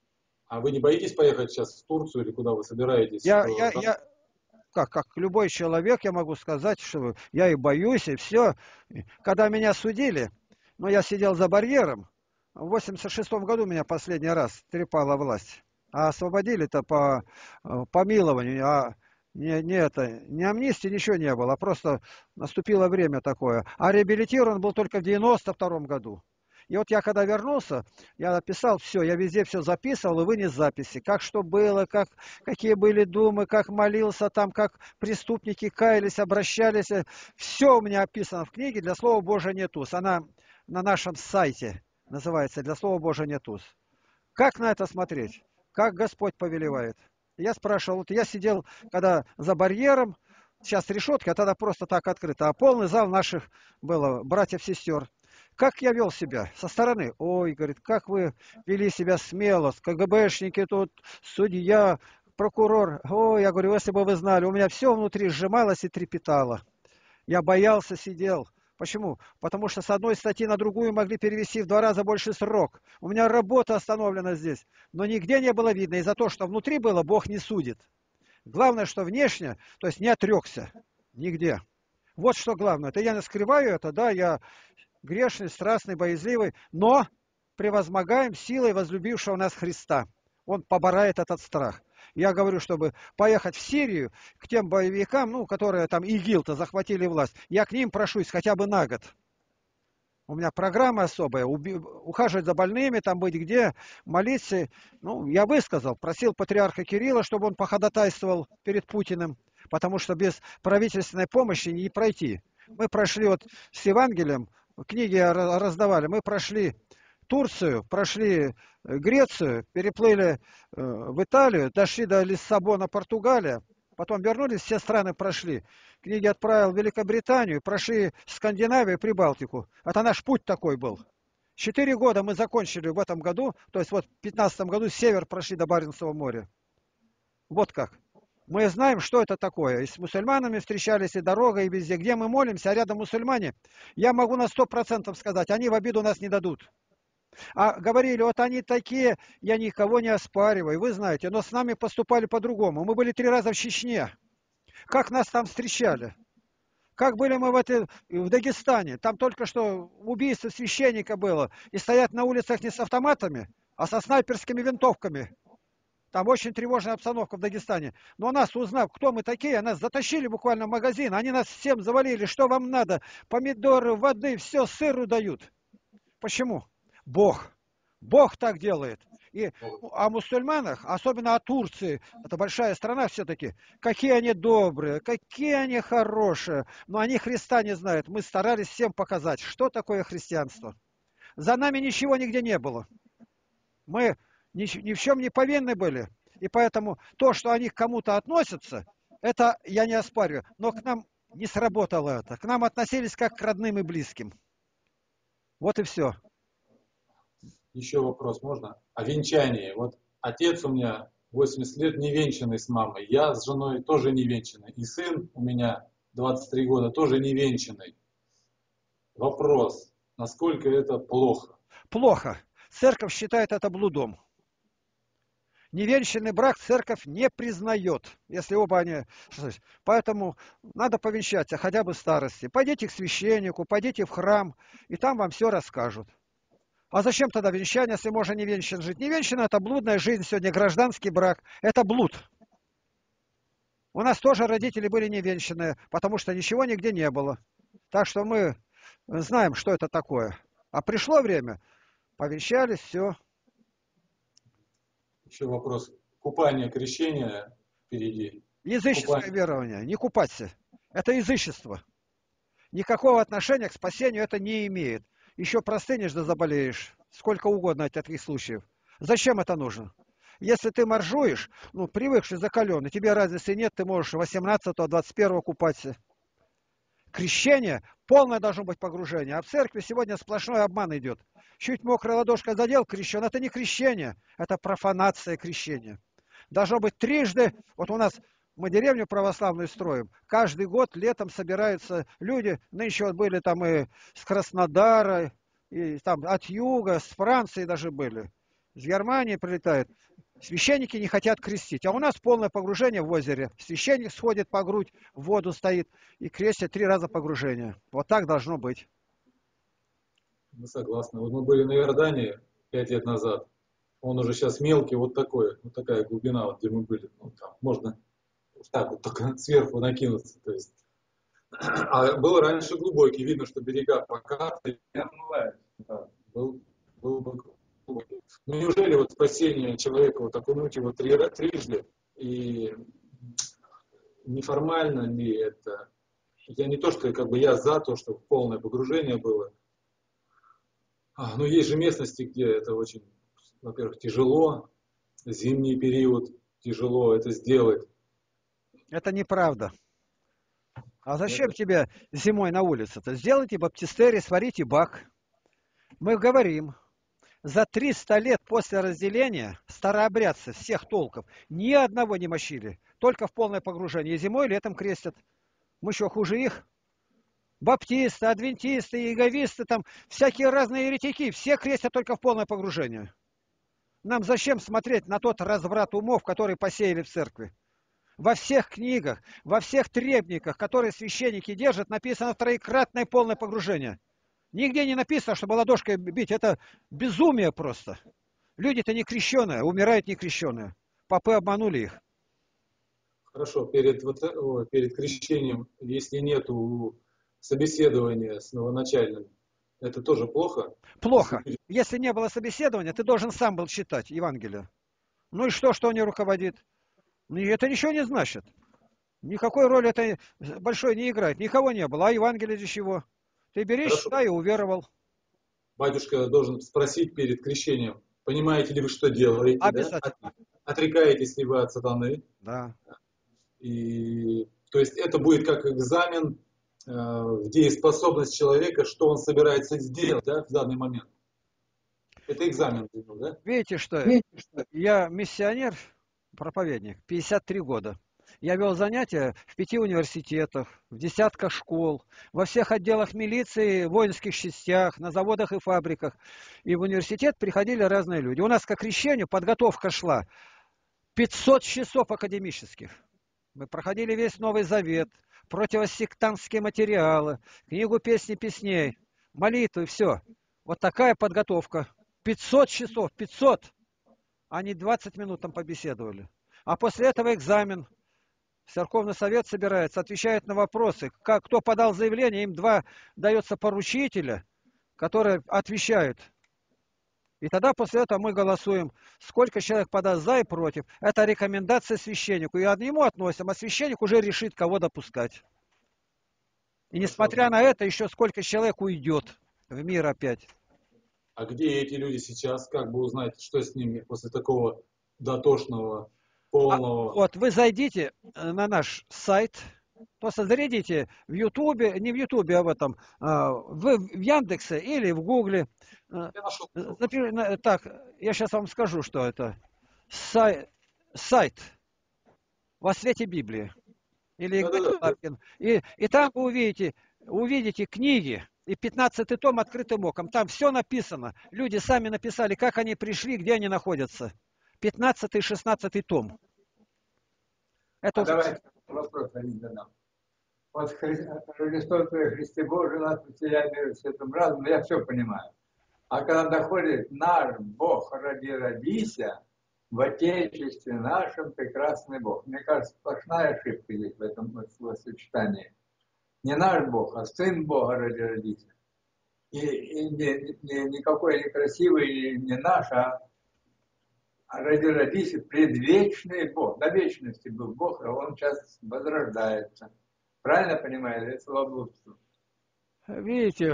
А вы не боитесь поехать сейчас в Турцию или куда вы собираетесь? Я, Что я, там... я, как, как любой человек, я могу сказать, что я и боюсь, и все. Когда меня судили, но я сидел за барьером, в восемьдесят шестом году меня последний раз трепала власть. А освободили-то по помилованию, а не, не, это, не амнистии, ничего не было, а просто наступило время такое. А реабилитирован был только в девяносто втором году. И вот я когда вернулся, я написал все, я везде все записывал и вынес записи. Как что было, как, какие были думы, как молился там, как преступники каялись, обращались. Все у меня описано в книге «Для Слова Божия нет уз». Она на нашем сайте называется «Для Слова Божия нет уз». Как на это смотреть? Как Господь повелевает? Я спрашивал, вот я сидел, когда за барьером, сейчас решетка, а тогда просто так открыто, а полный зал наших было, братьев-сестер. Как я вел себя со стороны? Ой, говорит, как вы вели себя смело, КГБшники тут, судья, прокурор. Ой, я говорю, если бы вы знали, у меня все внутри сжималось и трепетало. Я боялся, сидел. Почему? Потому что с одной статьи на другую могли перевести в два раза больше срок. У меня работа остановлена здесь. Но нигде не было видно. Из-за того, что внутри было, Бог не судит. Главное, что внешне, то есть не отрекся. Нигде. Вот что главное. Это я не скрываю это, да, я грешный, страстный, боязливый, но превозмогаем силой возлюбившего нас Христа. Он поборает этот страх. Я говорю, чтобы поехать в Сирию к тем боевикам, ну, которые там ИГИЛ-то захватили власть, я к ним прошусь хотя бы на год. У меня программа особая, уби... ухаживать за больными, там быть где, молиться. Ну, я высказал, просил патриарха Кирилла, чтобы он походатайствовал перед Путиным, потому что без правительственной помощи не пройти. Мы прошли вот с Евангелием, книги раздавали, мы прошли Турцию, прошли Грецию, переплыли в Италию, дошли до Лиссабона, Португалия, потом вернулись, все страны прошли. Книги отправил в Великобританию, прошли Скандинавию, Прибалтику. Это наш путь такой был. Четыре года мы закончили в этом году, то есть вот в пятнадцатом году север прошли до Баренцева моря. Вот как. Мы знаем, что это такое. И с мусульманами встречались, и дорога, и везде. Где мы молимся, а рядом мусульмане, я могу на сто процентов сказать, они в обиду нас не дадут. А говорили, вот они такие, я никого не оспариваю, вы знаете, но с нами поступали по-другому. Мы были три раза в Чечне. Как нас там встречали? Как были мы в, этой, в Дагестане? Там только что убийство священника было. И стоят на улицах не с автоматами, а со снайперскими винтовками. Там очень тревожная обстановка в Дагестане. Но нас, узнав, кто мы такие, нас затащили буквально в магазин. Они нас всем завалили. Что вам надо? Помидоры, воды, все, сыру дают. Почему? Бог. Бог так делает. И о мусульманах, особенно о Турции, это большая страна все-таки, какие они добрые, какие они хорошие, но они Христа не знают. Мы старались всем показать, что такое христианство. За нами ничего нигде не было. Мы ни, ни в чем не повинны были. И поэтому то, что они к кому-то относятся, это я не оспариваю. Но к нам не сработало это. К нам относились как к родным и близким. Вот и все. Еще вопрос можно? О венчании. Вот отец у меня восемьдесят лет не венчанный с мамой. Я с женой тоже не венчанный. И сын у меня двадцать три года тоже не венчанный. Вопрос. Насколько это плохо? Плохо. Церковь считает это блудом. Невенчанный брак церковь не признает, если оба они... Поэтому надо повенчаться хотя бы в старости. Пойдите к священнику, пойдите в храм, и там вам все расскажут. А зачем тогда венчание, если можно не венчан жить? Не венчано — это блудная жизнь сегодня, гражданский брак. Это блуд. У нас тоже родители были не венчанные, потому что ничего нигде не было. Так что мы знаем, что это такое. А пришло время, повенчались, все. Еще вопрос. Купание, крещение впереди. Языческое Купание. верование, не купаться. Это язычество. Никакого отношения к спасению это не имеет. Еще простынешь да заболеешь. Сколько угодно таких случаев. Зачем это нужно? Если ты моржуешь, ну, привыкший, закаленный, тебе разницы нет, ты можешь восемнадцатого двадцать первого купаться. Крещение, полное должно быть погружение. А в церкви сегодня сплошной обман идет. Чуть мокрой ладошкой задел, крещен. Это не крещение, это профанация крещения. Должно быть трижды. Вот у нас мы деревню православную строим. Каждый год летом собираются люди. Нынче вот были там и с Краснодара, и там от юга, с Франции даже были. С Германии прилетают. Священники не хотят крестить. А у нас полное погружение в озере. Священник сходит по грудь, в воду стоит и крестит три раза погружение. Вот так должно быть. Мы согласны. Вот мы были на Иордании пять лет назад. Он уже сейчас мелкий, вот такой, вот такая глубина, вот где мы были. Ну, там можно вот так вот только сверху накинуться. То есть. А был раньше глубокий, видно, что берега покатые. Был, был глубокий. Ну неужели вот спасение человека, вот окунуть его три, трижды, и неформально ли это? Я не то, что как бы я за то, чтобы полное погружение было. А, но есть же местности, где это очень, во-первых, тяжело, зимний период, тяжело это сделать. Это неправда. А зачем Это... тебе зимой на улице-то? Сделайте баптистерий, сварите бак. Мы говорим, за триста лет после разделения старообрядцы всех толков ни одного не мочили. Только в полное погружение. И зимой, и летом крестят. Мы что, хуже их? Баптисты, адвентисты, иеговисты, там всякие разные еретики. Все крестят только в полное погружение. Нам зачем смотреть на тот разврат умов, который посеяли в церкви? Во всех книгах, во всех требниках, которые священники держат, написано троекратное полное погружение. Нигде не написано, что ладошкой бить. Это безумие просто. Люди-то не крещеные, умирают не крещеные. Попы обманули их. Хорошо, перед, вот, перед крещением, если нету собеседования с новоначальным, это тоже плохо? Плохо. Если не было собеседования, ты должен сам был читать Евангелие. Ну и что, что он не руководит? Это ничего не значит. Никакой роли это большой не играет. Никого не было. А Евангелие для чего? Ты бери, Хорошо. читай и уверовал. Батюшка должен спросить перед крещением, понимаете ли вы, что делаете? Обязательно. Да? Отрекаетесь ли вы от сатаны? Да. И, то есть это будет как экзамен э, в дееспособность человека, что он собирается сделать, да, в данный момент. Это экзамен, да? Видите, что Видите, что? я миссионер, проповедник, пятьдесят три года. Я вел занятия в пяти университетах, в десятках школ, во всех отделах милиции, воинских частях, на заводах и фабриках. И в университет приходили разные люди. У нас к крещению подготовка шла пятьсот часов академических. Мы проходили весь Новый Завет, противосектантские материалы, книгу песни песней, молитвы, все. Вот такая подготовка. пятьсот часов, пятьсот. Они двадцать минут там побеседовали. А после этого экзамен. Церковный совет собирается, отвечает на вопросы. Как, кто подал заявление, им два дается поручителя, которые отвечают. И тогда после этого мы голосуем, сколько человек подаст за и против. Это рекомендация священнику. И от нему относим, а священник уже решит, кого допускать. И несмотря на это, еще сколько человек уйдет в мир опять. А где эти люди сейчас? Как бы узнать, что с ними после такого дотошного, полного... А, вот вы зайдите на наш сайт, просто зарядите в Ютубе, не в Ютубе, а в этом, в, в Яндексе или в Гугле. Я нашел. Например, так, я сейчас вам скажу, что это. Сайт, сайт «Во свете Библии». Или Игнатий Лапин. И, и там вы увидите, увидите книги. И пятнадцатый том открытым оком. Там все написано. Люди сами написали, как они пришли, где они находятся. пятнадцатый, шестнадцатый том. Это а уже... Давайте вопрос один задам. Вот Хри... Христос Твой, Христе Божий, нас потеряли мир в этом разум, я все понимаю. А когда доходит наш Бог, ради родися, в Отечестве нашем прекрасный Бог. Мне кажется, сплошная ошибка здесь в этом сочетании. Не наш Бог, а Сын Бога ради родителя. И, и не, не, никакой не красивый, не наш, а, а ради родителя предвечный Бог. До вечности был Бог, а Он сейчас возрождается. Правильно понимаю? Это словоблудство. Видите,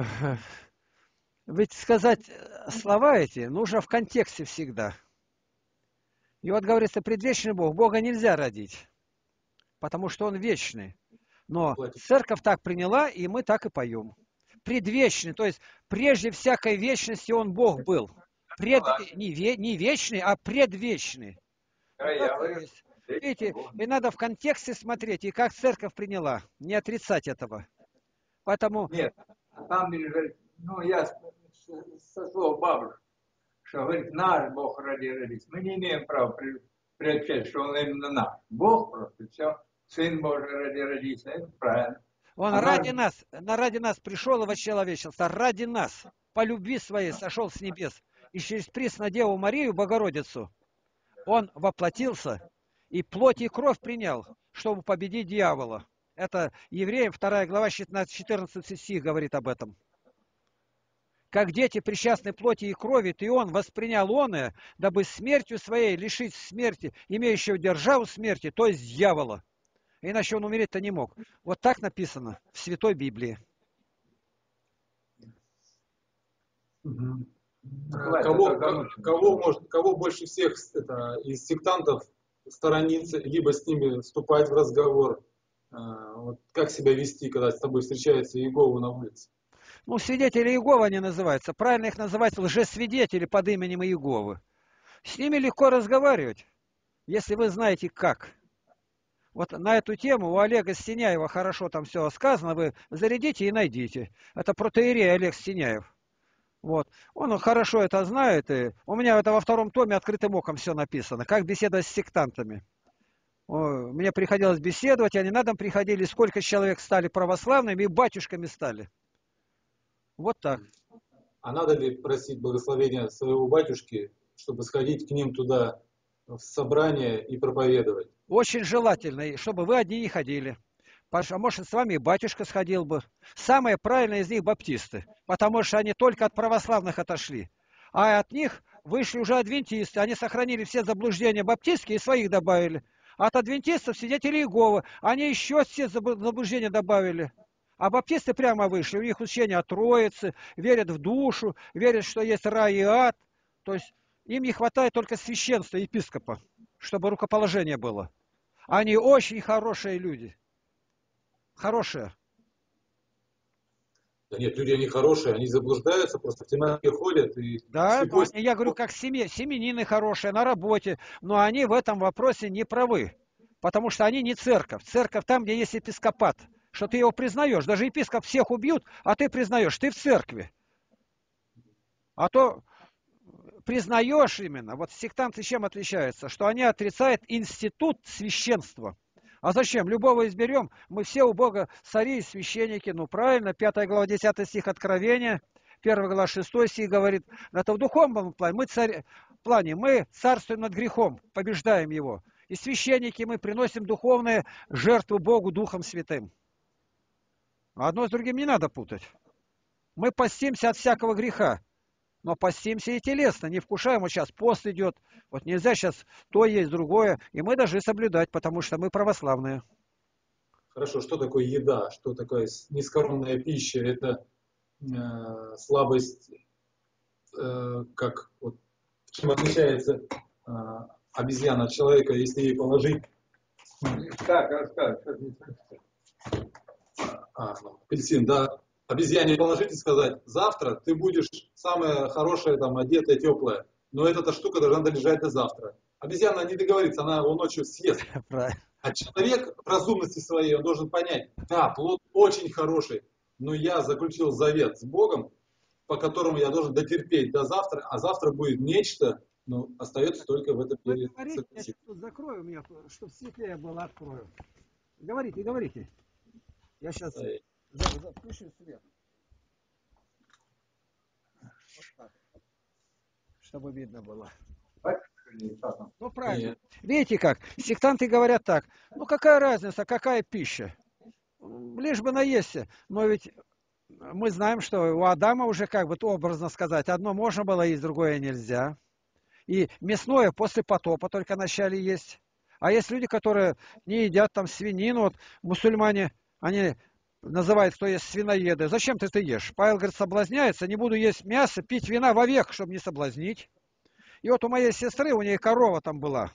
ведь сказать слова эти нужно в контексте всегда. И вот говорится, предвечный Бог. Бога нельзя родить, потому что Он вечный. Но церковь так приняла, и мы так и поем. Предвечный, то есть прежде всякой вечности Он Бог был. Пред, не, ве, не вечный, а предвечный. Вот видите, и надо в контексте смотреть, и как церковь приняла, не отрицать этого. Поэтому... Нет, там, ну, я со слов бабушки, что говорит, наш Бог ради родителей. Мы не имеем права приобщать, что Он именно наш. Бог просто, все. Сын Божий ради родителей, это правильно. Он а ради нас, на ради нас пришел и восчеловечился, ради нас, по любви своей сошел с небес. И через пресную Деву Марию, Богородицу, Он воплотился и плоть и кровь принял, чтобы победить дьявола. Это Евреям вторая глава, четырнадцатый стих говорит об этом. Как дети причастны плоти и крови, то и Он воспринял оное, дабы смертью своей лишить смерти, имеющего державу смерти, то есть дьявола. Иначе Он умереть-то не мог. Вот так написано в Святой Библии. Угу. Кого, кого, может, кого больше всех это, из сектантов сторониться, либо с ними вступать в разговор? Вот как себя вести, когда с тобой встречается Иегова на улице? Ну, свидетели Иеговы они называются. Правильно их называть лжесвидетели под именем Иеговы. С ними легко разговаривать, если вы знаете как. Вот на эту тему у Олега Стеняева хорошо там все сказано, вы зарядите и найдите. Это протоиерей Олег Стеняев. Вот. Он хорошо это знает. И у меня это во втором томе открытым оком все написано. Как беседовать с сектантами. О, мне приходилось беседовать, они на дом приходили, сколько человек стали православными и батюшками стали. Вот так. А надо ли просить благословения своего батюшки, чтобы сходить к ним туда в собрание и проповедовать? Очень желательно, чтобы вы одни не ходили. А может, с вами и батюшка сходил бы. Самые правильные из них баптисты, потому что они только от православных отошли. А от них вышли уже адвентисты. Они сохранили все заблуждения баптистские и своих добавили. А от адвентистов свидетели Иеговы. Они еще все заблуждения добавили. А баптисты прямо вышли. У них учение о Троице, верят в душу, верят, что есть рай и ад. То есть им не хватает только священства, епископа, чтобы рукоположение было. Они очень хорошие люди. Хорошие. Да нет, люди они хорошие, они заблуждаются, просто в темноте ходят. И да, слепой... я говорю, как семье, семьянины хорошие, на работе, но они в этом вопросе не правы. Потому что они не церковь. Церковь там, где есть епископат. Что ты его признаешь. Даже епископ всех убьют, а ты признаешь. Ты в церкви. А то признаешь именно. Вот сектанты чем отличаются? Что они отрицают институт священства. А зачем? Любого изберем. Мы все у Бога цари и священники. Ну правильно, пятая глава, десятый стих Откровения. первая глава, шестой стих говорит. Это в духовном плане. Мы, царь, плане. Мы царствуем над грехом, побеждаем его. И священники мы приносим духовные жертвы Богу Духом Святым. Одно с другим не надо путать. Мы постимся от всякого греха. Но постимся и телесно, не вкушаем. Вот сейчас пост идет. Вот нельзя сейчас то есть, другое. И мы должны соблюдать, потому что мы православные. Хорошо, что такое еда? Что такое нескромная пища? Это э, слабость, э, как вот, чем отличается э, обезьяна от человека, если ей положить? Так, расскажи. А, апельсин, да. Обезьяне положить и сказать, завтра ты будешь самая хорошая, там, одетая, теплая. Но эта штука должна лежать до завтра. Обезьяна не договорится, она его ночью съест. А человек в разумности своей, он должен понять, да, плод очень хороший, но я заключил завет с Богом, по которому я должен дотерпеть до завтра, а завтра будет нечто, но остается только в этом деле. Говорите, я сейчас тут закрою, у меня, чтобы светлее было, открою. Говорите, говорите. Я сейчас включу свет. Вот так. Чтобы видно было. Ну правильно. Нет. Видите как? Сектанты говорят так. Ну какая разница, какая пища? Лишь бы наесться. Но ведь мы знаем, что у Адама уже, как бы образно сказать, одно можно было есть, другое нельзя. И мясное после потопа только начали есть. А есть люди, которые не едят там свинину. Вот мусульмане, они называют, кто есть свиноеды. Зачем ты это ешь? Павел говорит, соблазняется, не буду есть мясо, пить вина вовек, чтобы не соблазнить. И вот у моей сестры, у нее корова там была.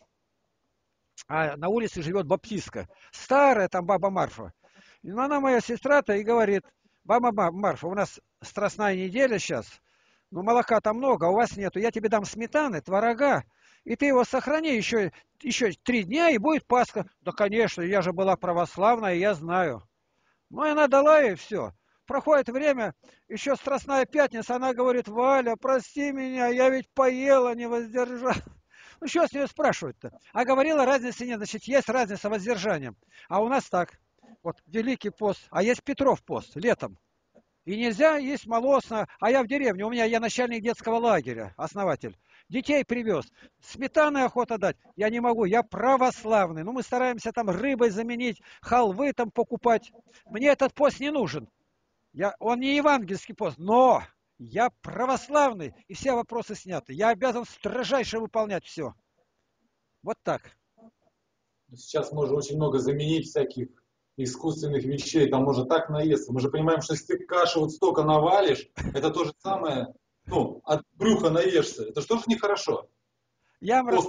А на улице живет баптистка. Старая там баба Марфа. И она моя сестра-то и говорит, баба Марфа, у нас страстная неделя сейчас, но молока-то много, а у вас нету. Я тебе дам сметаны, творога, и ты его сохрани еще, еще три дня, и будет Пасха. Да, конечно, я же была православная, я знаю. Ну, и она дала ей все. Проходит время, еще Страстная Пятница, она говорит, Валя, прости меня, я ведь поела, не воздержала. Ну, что с нее спрашивать-то? А говорила, разницы нет, значит, есть разница воздержанием. А у нас так, вот Великий пост, а есть Петров пост, летом. И нельзя есть молосно, а я в деревне, у меня, я начальник детского лагеря, основатель. Детей привез, сметаны охота дать, я не могу, я православный. Ну, мы стараемся там рыбой заменить, халвы там покупать. Мне этот пост не нужен. Я, он не евангельский пост, но я православный, и все вопросы сняты. Я обязан строжайше выполнять все. Вот так. Сейчас можно очень много заменить всяких искусственных вещей, там можно так наесться. Мы же понимаем, что если ты кашу вот столько навалишь, это то же самое, ну, от брюха наешься. Это же тоже нехорошо. Я, рас...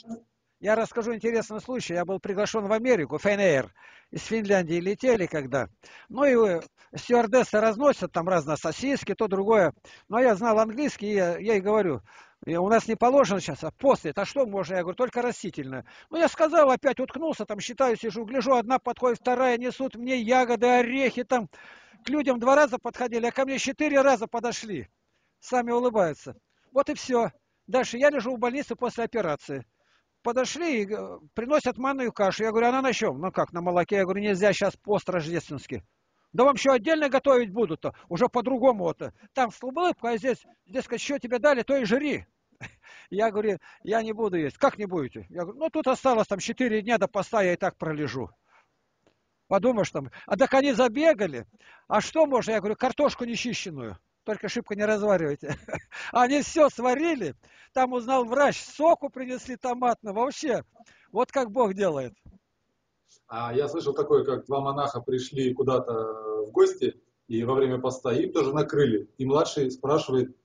Я расскажу интересный случай. Я был приглашен в Америку, Фейнэйр, из Финляндии летели когда. Ну и стюардессы разносят там разные сосиски, то другое. Но я знал английский, и я, я ей говорю, у нас не положено сейчас, а после, это что можно? Я говорю, только растительное. Ну я сказал, опять уткнулся, там считаю, сижу, гляжу, одна подходит, вторая, несут мне ягоды, орехи там. К людям два раза подходили, а ко мне четыре раза подошли. Сами улыбаются. Вот и все. Дальше я лежу в больнице после операции. Подошли и приносят манную кашу. Я говорю, она на чем? Ну как, на молоке? Я говорю, нельзя, сейчас пост рождественский. Да вам еще отдельно готовить будут-то? Уже по-другому-то. Там с улыбкой, а здесь, здесь, что тебе дали, то и жри. Я говорю, я не буду есть. Как не будете? Я говорю, ну тут осталось там четыре дня до поста, я и так пролежу. Подумаешь там. А так они забегали. А что можно? Я говорю, картошку нечищенную. Только шибко не разваривайте. Они все сварили. Там узнал врач, соку принесли томатного. Вообще, вот как Бог делает. А я слышал такое, как два монаха пришли куда-то в гости, и во время поста им тоже накрыли. И младший спрашивает,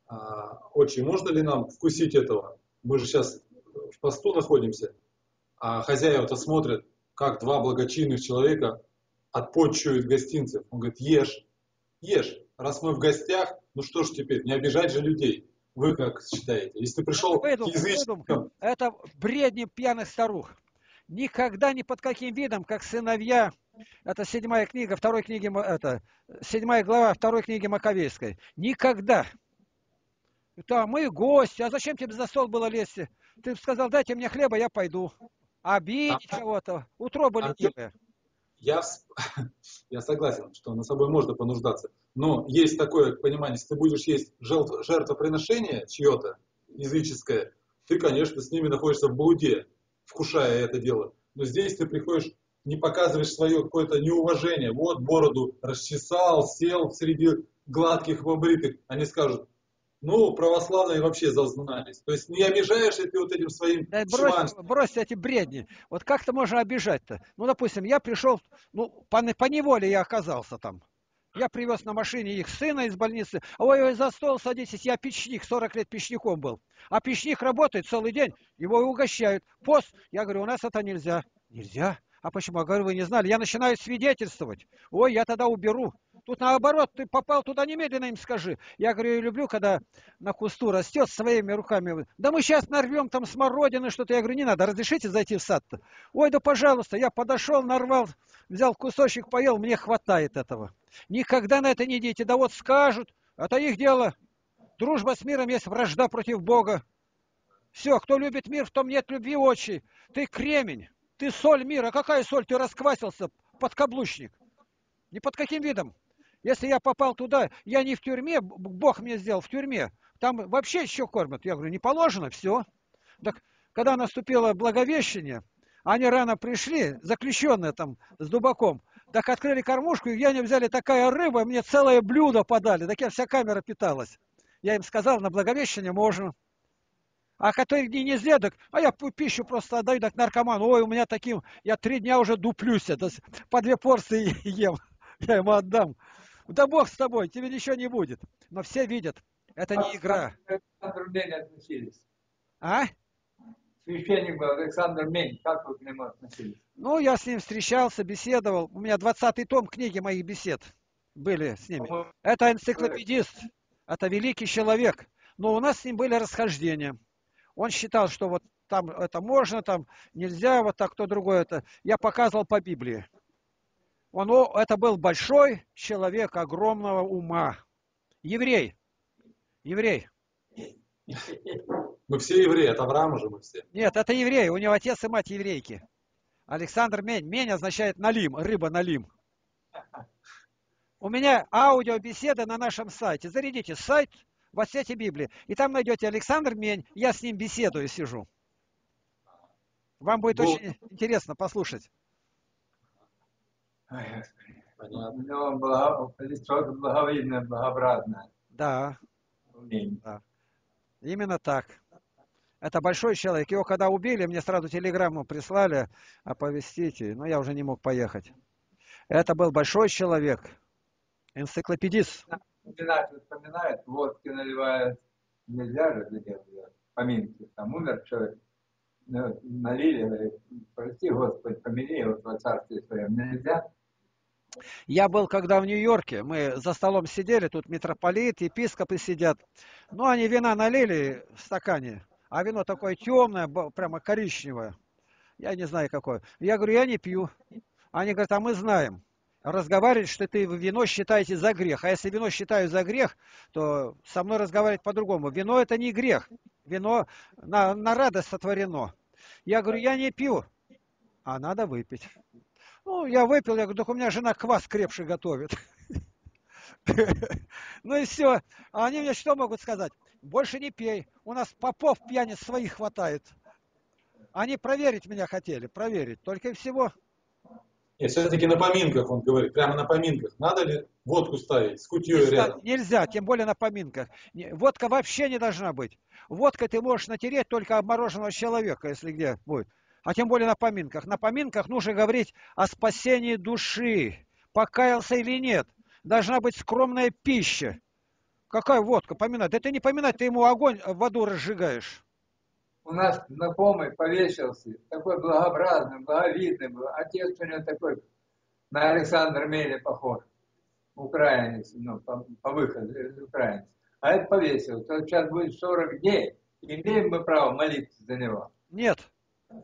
отче, можно ли нам вкусить этого? Мы же сейчас в посту находимся. А хозяева-то смотрят, как два благочинных человека отпочуют гостинцев. Он говорит, ешь, ешь. Раз мы в гостях, ну что ж теперь, не обижать же людей. Вы как считаете? Если ты пришел выдумка, к язычникам... Это бредни пьяных старух. Никогда ни под каким видом, как сыновья, это седьмая книга, второй книги, это, седьмая глава второй книги Маковейской. Никогда. Да, мы гости, а зачем тебе за стол было лезть? Ты сказал, дайте мне хлеба, я пойду. Там, Обидеть кого-то, утроба там ленивая. я, я согласен, что над собой можно понуждаться. Но есть такое понимание, если ты будешь есть жертв- жертвоприношение чье-то, языческое, ты, конечно, с ними находишься в блуде, вкушая это дело. Но здесь ты приходишь, не показываешь свое какое-то неуважение. Вот бороду расчесал, сел среди гладких побритых. Они скажут, ну, православные вообще зазнались. То есть не обижаешь ли ты вот этим своим Да брось, чванством? брось эти бредни. Вот как-то можно обижать-то. Ну, допустим, я пришел, ну, по, по неволе я оказался там. Я привез на машине их сына из больницы. Ой, ой, за стол садитесь, я печник, сорок лет печником был. А печник работает целый день, его и угощают. Пост, я говорю, у нас это нельзя. Нельзя? А почему? Я говорю, вы не знали. Я начинаю свидетельствовать. Ой, я тогда уберу. Тут наоборот, ты попал туда, немедленно им скажи. Я говорю, я люблю, когда на кусту растет своими руками. Да мы сейчас нарвем там смородины что-то. Я говорю, не надо, разрешите зайти в сад-то? Ой, да пожалуйста, я подошел, нарвал, взял кусочек, поел, мне хватает этого. Никогда на это не идите. Да вот скажут, это их дело. Дружба с миром есть вражда против Бога. Все, кто любит мир, в том нет любви отчей. Ты кремень, ты соль мира. Какая соль? Ты расквасился, подкаблучник. Ни под каким видом. Если я попал туда, я не в тюрьме, Бог мне сделал в тюрьме. Там вообще еще кормят. Я говорю, не положено, все. Так, когда наступило Благовещение, они рано пришли, заключенные там с дубаком, так открыли кормушку, и они взяли такая рыба, мне целое блюдо подали, так я вся камера питалась. Я им сказал, на Благовещение можно. А которые дни не зле, так, а я пищу просто отдаю, так наркоману, ой, у меня таким, я три дня уже дуплюсь, это, по две порции ем, я ему отдам. Да Бог с тобой, тебе ничего не будет. Но все видят, это не игра. Александр Мень относились. А? Священник был Александр Мень, как вы к нему относились? Ну, я с ним встречался, беседовал. У меня двадцатый том книги моих бесед были с ними. Это энциклопедист, это великий человек. Но у нас с ним были расхождения. Он считал, что вот там это можно, там нельзя, вот так, кто другой это. Я показывал по Библии. Он, о, это был большой человек огромного ума. Еврей. Еврей. Мы все евреи, от Авраама же мы все. Нет, это еврей. У него отец и мать еврейки. Александр Мень. Мень означает налим, рыба налим. У меня аудиобеседа на нашем сайте. Зарядите сайт во свете Библии. И там найдете Александр Мень. Я с ним беседую, сижу. Вам будет Бог. очень интересно послушать. Понятно. У него благо... лицо благовидное, благообразное. Да. Умение. Да. Именно так. Это большой человек. Его когда убили, мне сразу телеграмму прислали, оповестите. Но я уже не мог поехать. Это был большой человек. Энциклопедист. Вспоминает, вспоминает, водки наливают. Нельзя же где-то поминки. Там умер человек. Ну, налили, говорит, прости, Господь, помяни его во царстве своем. Нельзя. Я был когда в Нью-Йорке, мы за столом сидели, тут митрополит, епископы сидят. Ну, они вина налили в стакане, а вино такое темное, прямо коричневое. Я не знаю какое. Я говорю, я не пью. Они говорят, а мы знаем. Разговаривать, что ты вино считаете за грех. А если вино считаю за грех, то со мной разговаривать по-другому. Вино это не грех. Вино на, на радость сотворено. Я говорю, я не пью. А надо выпить. Ну, я выпил, я говорю, так у меня жена квас крепший готовит. Ну и все. А они мне что могут сказать? Больше не пей. У нас попов пьяниц своих хватает. Они проверить меня хотели, проверить. Только и всего. Нет, все-таки на поминках, он говорит, прямо на поминках. Надо ли водку ставить с кутьей Нельзя, рядом? нельзя, тем более на поминках. Водка вообще не должна быть. Водкой ты можешь натереть только обмороженного человека, если где будет. А тем более на поминках. На поминках нужно говорить о спасении души. Покаялся или нет. Должна быть скромная пища. Какая водка? Поминать? Да ты не поминать, ты ему огонь в аду разжигаешь. У нас знакомый повесился, такой благообразный, благовидный был. Отец у него такой, на Александра Меля похож. Украинец, ну, по, по выходу, украинец. А это повесил. То сейчас будет сорок дней. Имеем мы право молиться за него? Нет.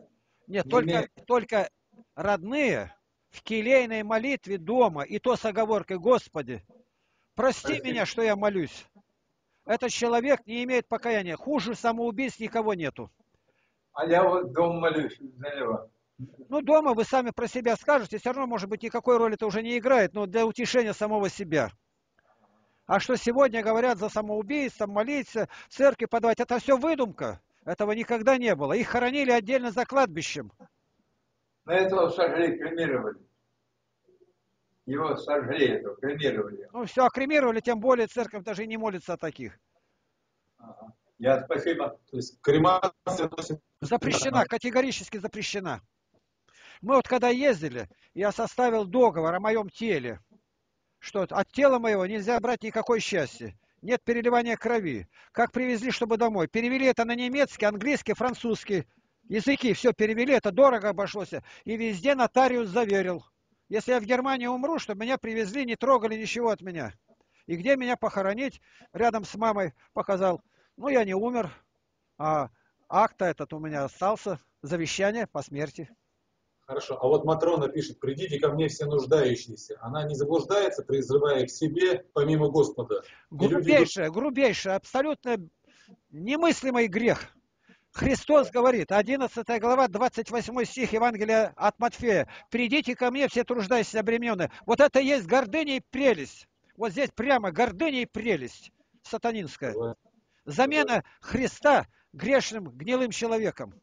Нет, Не только, имеет. только родные в келейной молитве дома, и то с оговоркой: Господи, прости Прости. меня, что я молюсь. Этот человек не имеет покаяния. Хуже самоубийств никого нету. А я вот дом молюсь за него. Ну, дома вы сами про себя скажете, все равно, может быть, никакой роли это уже не играет, но для утешения самого себя. А что сегодня говорят за самоубийство, молиться, в церкви подавать, это все выдумка. Этого никогда не было. Их хоронили отдельно за кладбищем. На этого сожгли, кремировали. Его сожгли, этого, кремировали. Ну, все окремировали, тем более церковь даже и не молится о таких. Ага. Я спасибо. То есть кремация носит... Запрещена, категорически запрещена. Мы вот когда ездили, я составил договор о моем теле, что от тела моего нельзя брать никакой счастья. Нет переливания крови. Как привезли, чтобы домой? Перевели это на немецкий, английский, французский. Языки все перевели, это дорого обошлось. И везде нотариус заверил. Если я в Германии умру, чтобы меня привезли, не трогали ничего от меня. И где меня похоронить? Рядом с мамой показал. Ну, я не умер, а акт этот у меня остался. Завещание по смерти. Хорошо. А вот Матрона пишет: придите ко мне все нуждающиеся. Она не заблуждается, призывая к себе помимо Господа. И люди идут... Грубейшее, грубейшее, абсолютно немыслимый грех. Христос говорит, одиннадцатая глава, двадцать восьмой стих Евангелия от Матфея: «Придите ко мне, все труждающиеся обремененные». Вот это и есть гордыня и прелесть. Вот здесь прямо гордыня и прелесть сатанинская. Замена Христа грешным, гнилым человеком.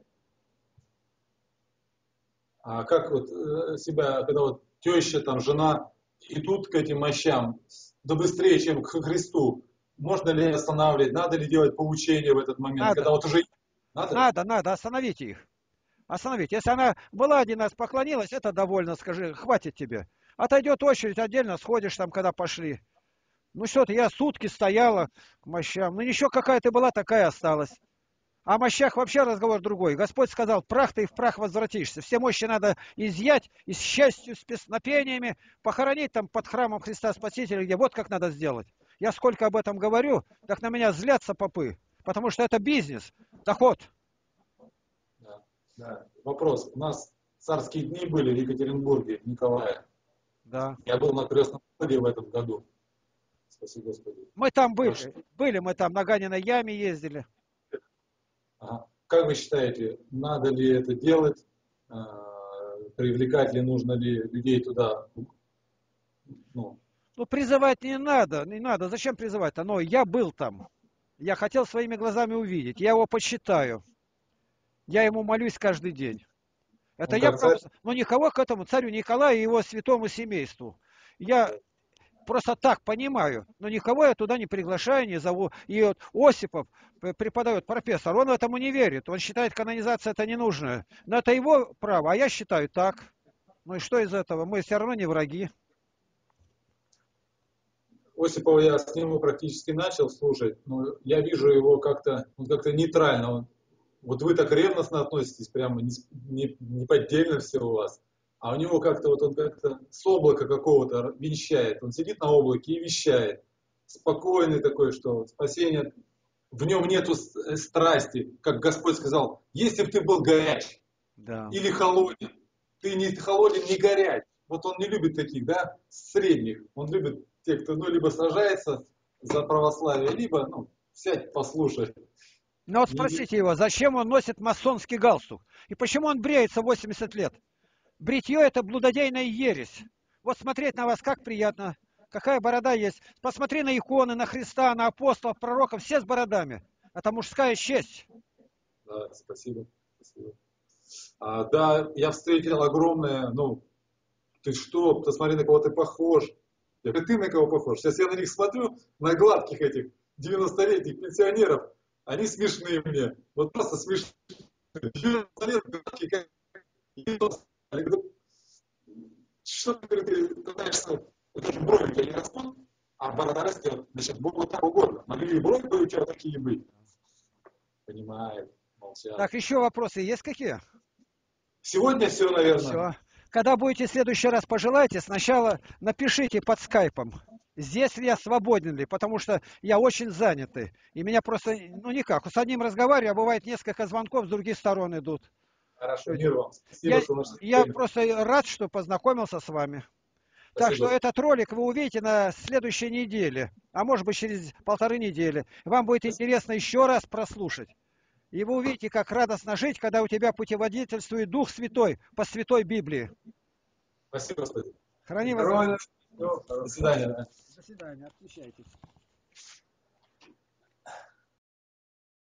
А как вот э, себя, когда вот теща, там, жена идут к этим мощам, да быстрее, чем к Христу, можно ли останавливать, надо ли делать поучение в этот момент, Надо, когда вот уже... Надо? надо, надо, остановите их. Остановить. Если она была один раз, поклонилась, это довольно, скажи, хватит тебе. Отойдет очередь, отдельно сходишь там, когда пошли. Ну что ты, я сутки стояла к мощам. Ну ничего, какая ты была, такая осталась. О мощах вообще разговор другой. Господь сказал: прах ты и в прах возвратишься. Все мощи надо изъять, и с счастью, с песнопениями, похоронить там под храмом Христа Спасителя, где вот как надо сделать. Я сколько об этом говорю, так на меня злятся попы. Потому что это бизнес, доход. Да, да. Вопрос. У нас царские дни были в Екатеринбурге, в Николае. Да. Я был на крестном ходе в этом году. Спасибо Господи. Мы там были. Хорошо. Были мы там, на Ганиной яме ездили. Ага. Как вы считаете, надо ли это делать? А, привлекать ли, нужно ли людей туда? Ну, Ну, призывать не надо, не надо. Зачем призывать-то? Но я был там. Я хотел своими глазами увидеть. Я его почитаю. Я ему молюсь каждый день. Это он я как царь? правда. Но никого к этому царю Николаю и его святому семейству. Я просто так понимаю, но никого я туда не приглашаю, не зову. И вот Осипов преподает, профессор, он этому не верит. Он считает, канонизация это не нужная. Но это его право, а я считаю так. Ну и что из этого? Мы все равно не враги. Осипова я с ним практически начал слушать, но я вижу его как-то, он как-то нейтрально. Он, вот вы так ревностно относитесь, прямо не, не, не поддельно все у вас. А у него как-то вот он как-то с облака какого-то вещает. Он сидит на облаке и вещает. Спокойный такой, что спасение, в нем нету страсти. Как Господь сказал: если бы ты был горяч Да. или холоден, ты не холоден, не горяч. Вот он не любит таких, да, средних. Он любит тех, кто ну, либо сражается за православие, либо, ну, сядь, послушай. Ну вот Не- спросите его, зачем он носит масонский галстук? И почему он бреется восемьдесят лет? Бритье это блудодейная ересь. Вот смотреть на вас как приятно. Какая борода есть. Посмотри на иконы, на Христа, на апостолов, пророков, все с бородами. Это мужская честь. Да, спасибо. спасибо. А, да, я встретил огромное, ну, ты что, посмотри, на кого ты похож. Я говорю: ты на кого похож? Сейчас я на них смотрю, на гладких этих девяностолетних пенсионеров, они смешные мне. Вот просто смешные. девяносто лет гладкие, как девяносто. Я говорю: что ты, говорит, ты пытаешься, вот эти брови у тебя не растут, а борода растет. Значит, Богу так угодно. Могли и брови бы у тебя такие быть. Понимает, молчат. Так, еще вопросы есть какие? Сегодня все, наверное. Все. Когда будете в следующий раз, пожелайте, сначала напишите под скайпом, здесь ли я свободен ли, потому что я очень занятый. И меня просто, ну никак, с одним разговариваю, а бывает несколько звонков с других сторон идут. Хорошо, мир вам. Спасибо, Я, что нашли я время. просто рад, что познакомился с вами. Так что Спасибо. этот ролик вы увидите на следующей неделе, а может быть через полторы недели. Вам будет интересно еще раз прослушать. И вы увидите, как радостно жить, когда у тебя путеводительствует Дух Святой по Святой Библии. Спасибо, Господи. Храни вас Здоровья. Господь. Всего До хорошего. свидания. До свидания. Отключайтесь.